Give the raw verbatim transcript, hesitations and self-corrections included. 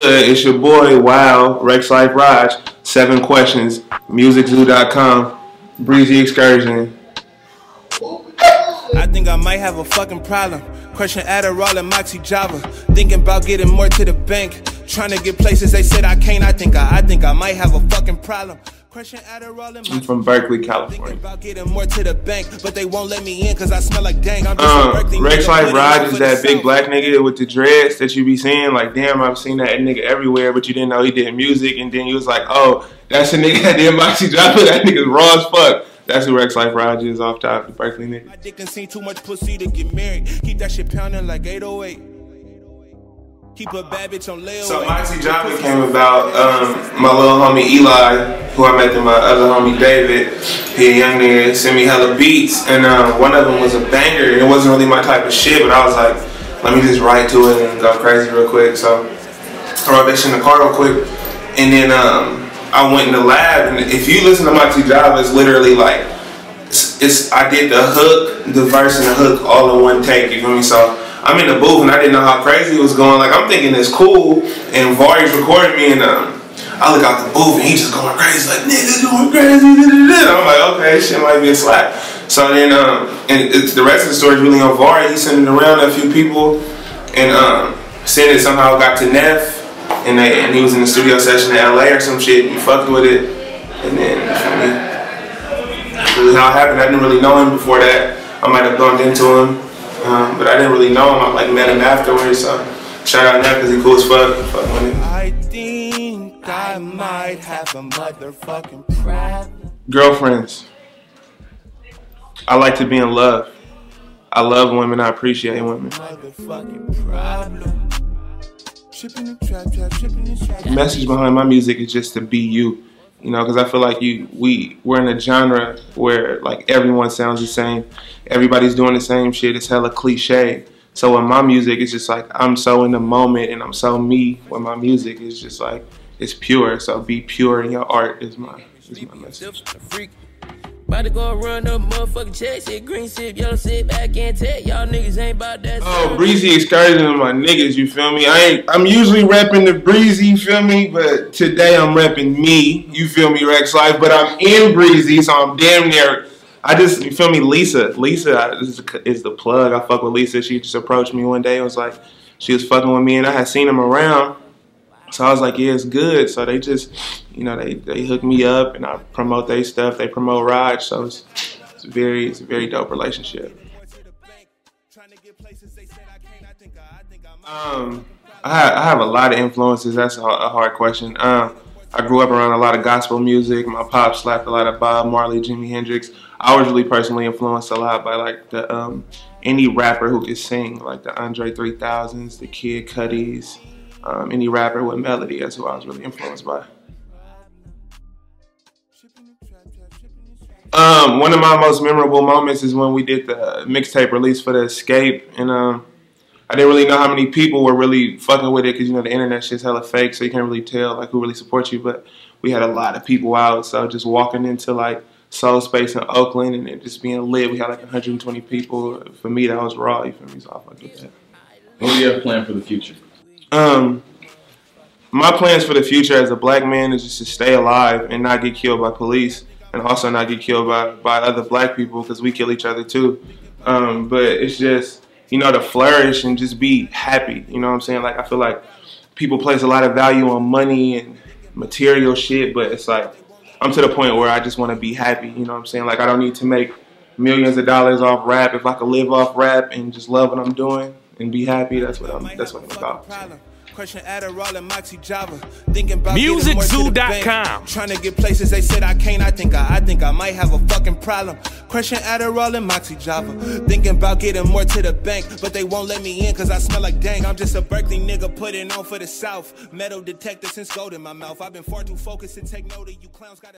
It's your boy, wow, Rexx Life Raj. Seven questions. music zoo dot com. Breezy Excursion. I think I might have a fucking problem. Crushing Adderall and Moxie Java. Thinking about getting more to the bank. Trying to get places they said I can't. I think I, I think I might have a fucking problem. Crushing Adderall and I'm from Berkeley, California. Thinking about getting more to the bank, but they won't let me in because I smell like dang. I'm just um, a Berkeley Rexx Life Raj is that big South. black nigga with the dreads that you be seeing. Like, damn, I've seen that nigga everywhere, but you didn't know he did music. And then you was like, oh, that's a nigga that did Moxie Java. That nigga's raw as fuck. That's who Rexx Life Raj is off top, the Berkeley nigga. I didn't see too much pussy to get married. Keep that shit pounding like eight oh eight. Keep a bad bitch on layaway. So Moxie Java came about, um, my little homie Eli, who I met through my other homie David. He a young nigga, sent me hella beats, and um, one of them was a banger. It wasn't really my type of shit, but I was like, let me just write to it and go crazy real quick. So I wrote that shit in the car real quick, and then um, I went in the lab, and if you listen to Moxie Java, it's literally like, it's, it's I did the hook, the verse and the hook all in one take, you feel me? So I'm in the booth and I didn't know how crazy it was going. Like, I'm thinking it's cool, and Vari's recording me, and um, I look out the booth and he just going crazy, like, niggas going crazy. I'm like, okay, shit might be a slap. So then, um, and it's, the rest of the story is really on Vari. He sent it around to a few people, and um, sent it somehow got to Nef, and they and he was in the studio session in L A or some shit. He fucked with it, and then I mean, that's really how it happened. I didn't really know him before that. I might have bumped into him. Um, but I didn't really know him. I like met him afterwards, so shout out Nef because he cool as fuck. Fuck with him. I think I might have a motherfucking problem. Girlfriends. I like to be in love. I love women. I appreciate women. Motherfucking problem. Tripping the trap, trap, tripping the trap. The message behind my music is just to be you. You know, because I feel like you, we, we're in a genre where like everyone sounds the same. Everybody's doing the same shit. It's hella cliche. So with my music, it's just like I'm so in the moment and I'm so me. With my music, it's just like it's pure. So be pure in your art is my is my message. About to go run up motherfucking check, shit green sip, yellow sit back and tech. Y'all niggas ain't about that. Oh, Breezy Excursion with my niggas, you feel me? I ain't I'm usually repping the Breezy, you feel me? But today I'm repping me, you feel me, Rexx Life. But I'm in Breezy, so I'm damn near. I just, you feel me, Lisa. Lisa is, is the plug. I fuck with Lisa. She just approached me one day and was like, she was fucking with me, and I had seen him around. So I was like, yeah, it's good. So they just, you know, they, they hook me up and I promote their stuff. They promote Raj. So it's, it's very, it's a very dope relationship. Um, I have, I have a lot of influences. That's a, a hard question. Um, I grew up around a lot of gospel music. My pop slapped a lot of Bob Marley, Jimi Hendrix. I was really personally influenced a lot by like the um, any rapper who could sing, like the Andre three thousands, the Kid Cudis. Um, any rapper with melody, that's who I was really influenced by. Um, one of my most memorable moments is when we did the mixtape release for the Escape, and um, I didn't really know how many people were really fucking with it because, you know, the internet shit's hella fake, so you can't really tell like who really supports you, but we had a lot of people out, so just walking into like Soul Space in Oakland and it just being lit, we had like one hundred twenty people. For me, that was raw, you feel me, so I fucked with that. What do you have planned for the future? Um, my plans for the future as a black man is just to stay alive and not get killed by police, and also not get killed by, by other black people because we kill each other too. Um, but it's just, you know, to flourish and just be happy. You know what I'm saying? Like, I feel like people place a lot of value on money and material shit, but it's like, I'm to the point where I just want to be happy. You know what I'm saying? Like, I don't need to make millions of dollars off rap. If I could live off rap and just love what I'm doing and be happy, that's what I'm, that's what I'm about. So. Question Adderall and Moxie Java. Thinking about music zoo dot com. Trying to get places they said I can't. I think I, I think I might have a fucking problem. Question Adderall and Moxie Java. Thinking about getting more to the bank, but they won't let me in because I smell like dang. I'm just a Berkeley nigga putting on for the South. Metal detector since gold in my mouth. I've been far too focused to take note of you clowns. Got